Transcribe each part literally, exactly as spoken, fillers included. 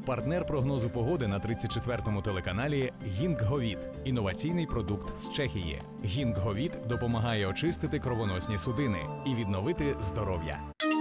Партнер прогнозу погоди на тридцять четвертому телеканалі «Гінкговід» – інноваційний продукт з Чехії. «Гінкговід» допомагає очистити кровоносні судини і відновити здоров'я.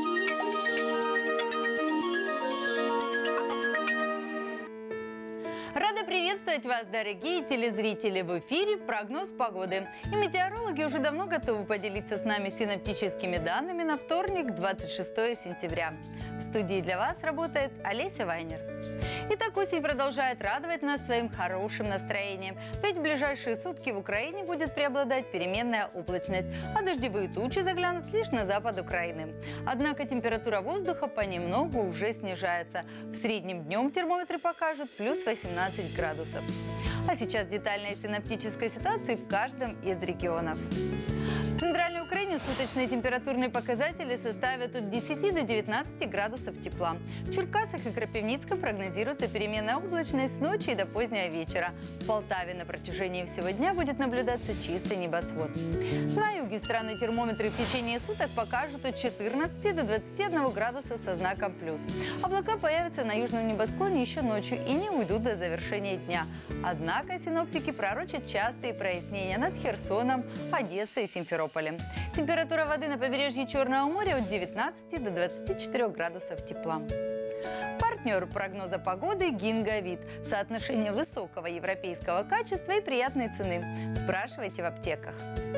Рада приветствовать вас, дорогие телезрители! В эфире прогноз погоды. И метеорологи уже давно готовы поделиться с нами синоптическими данными на вторник, двадцать шестое сентября. В студии для вас работает Олеся Вайнер. Итак, осень продолжает радовать нас своим хорошим настроением. Ведь в ближайшие сутки в Украине будет преобладать переменная облачность, а дождевые тучи заглянут лишь на запад Украины. Однако температура воздуха понемногу уже снижается. В среднем днем термометры покажут плюс восемнадцать градусов. А сейчас детальная синоптическая ситуация в каждом из регионов. В Центральной Украине суточные температурные показатели составят от десяти до девятнадцати градусов тепла. В Черкасах и Крапивницком прогнозируется переменная облачность с ночи и до позднего вечера. В Полтаве на протяжении всего дня будет наблюдаться чистый небосвод. На юге страны термометры в течение суток покажут от четырнадцати до двадцати одного градуса со знаком плюс. Облака появятся на южном небосклоне еще ночью и не уйдут до завершения дня. Однако синоптики пророчат частые прояснения над Херсоном, Одессой и Симферополем. Температура воды на побережье Черного моря от девятнадцати до двадцати четырёх градусов тепла. Партнер прогноза погоды «Гінкговід». Соотношение высокого европейского качества и приятной цены. Спрашивайте в аптеках.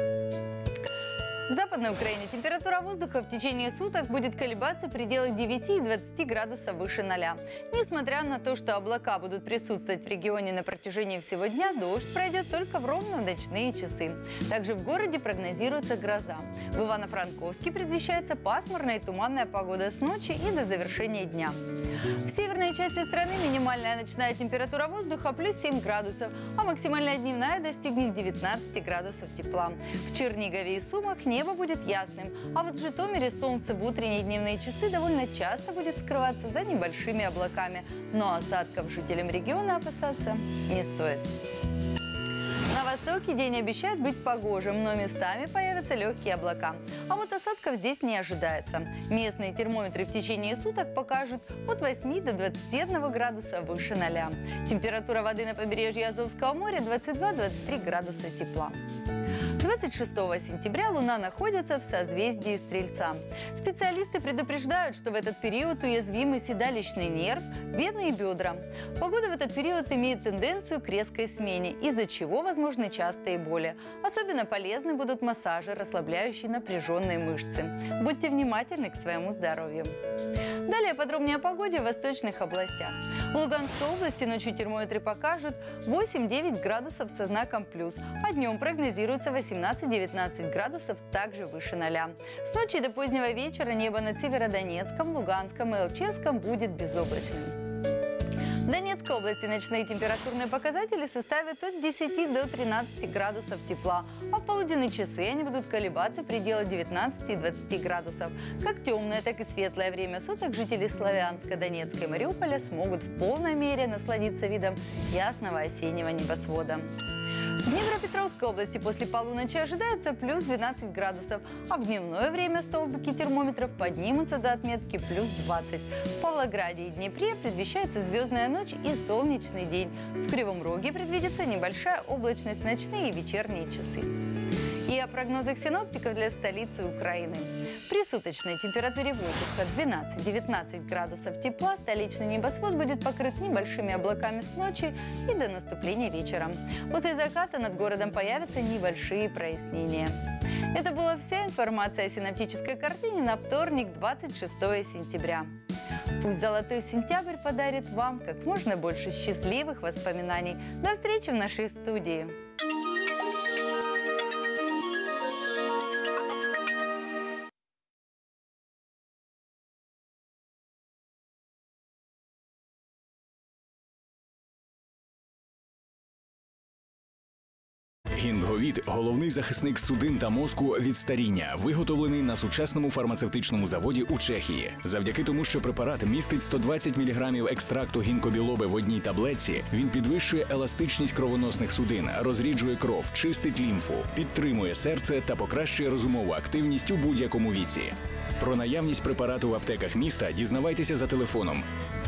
В Западной Украине температура воздуха в течение суток будет колебаться в пределах девяти и двадцати градусов выше ноля. Несмотря на то, что облака будут присутствовать в регионе на протяжении всего дня, дождь пройдет только в ровно ночные часы. Также в городе прогнозируется гроза. В Ивано-Франковске предвещается пасмурная и туманная погода с ночи и до завершения дня. В северной части страны минимальная ночная температура воздуха плюс семь градусов, а максимальная дневная достигнет девятнадцати градусов тепла. В Чернигове и Сумах небо будет ясным, а вот в Житомире солнце в утренние и дневные часы довольно часто будет скрываться за небольшими облаками, но осадков жителям региона опасаться не стоит. На востоке день обещает быть погожим, но местами появятся легкие облака. А вот осадков здесь не ожидается. Местные термометры в течение суток покажут от восьми до двадцати одного градуса выше ноля. Температура воды на побережье Азовского моря двадцать два — двадцать три градуса тепла. двадцать шестого сентября Луна находится в созвездии Стрельца. Специалисты предупреждают, что в этот период уязвимы седалищный нерв, вены и бедра. Погода в этот период имеет тенденцию к резкой смене, из-за чего возможны частые боли. Особенно полезны будут массажи, расслабляющие напряженные мышцы. Будьте внимательны к своему здоровью. Далее подробнее о погоде в восточных областях. В Луганской области ночью термометры покажут восемь — девять градусов со знаком плюс, а днем прогнозируется восемнадцать — девятнадцать градусов, также выше ноля. С ночи до позднего вечера небо над Северодонецком, Луганском и Алчевском будет безоблачным. В Донецкой области ночные температурные показатели составят от десяти до тринадцати градусов тепла, а в полуденные часы они будут колебаться в пределах девятнадцати и двадцати градусов. Как темное, так и светлое время суток жители Славянска, Донецка и Мариуполя смогут в полной мере насладиться видом ясного осеннего небосвода. В Днепропетровской области после полуночи ожидается плюс двенадцать градусов, а в дневное время столбики термометров поднимутся до отметки плюс двадцать. В Павлограде и Днепре предвещается звездная ночь и солнечный день. В Кривом Роге предвидится небольшая облачность в ночные и вечерние часы. И о прогнозах синоптиков для столицы Украины. При суточной температуре воздуха двенадцать — девятнадцать градусов тепла столичный небосвод будет покрыт небольшими облаками с ночи и до наступления вечера. После заката над городом появятся небольшие прояснения. Это была вся информация о синоптической картине на вторник, двадцать шестое сентября. Пусть золотой сентябрь подарит вам как можно больше счастливых воспоминаний. До встречи в нашей студии! «Гінкговід» – головний захисник судин та мозку від старіння, виготовлений на сучасному фармацевтичному заводі у Чехії. Завдяки тому, що препарат містить сто двадцять міліграмів екстракту гінкобілоби в одній таблетці, він підвищує еластичність кровоносних судин, розріджує кров, чистить лімфу, підтримує серце та покращує розумову активність у будь-якому віці. Про наявність препарату в аптеках міста дізнавайтеся за телефоном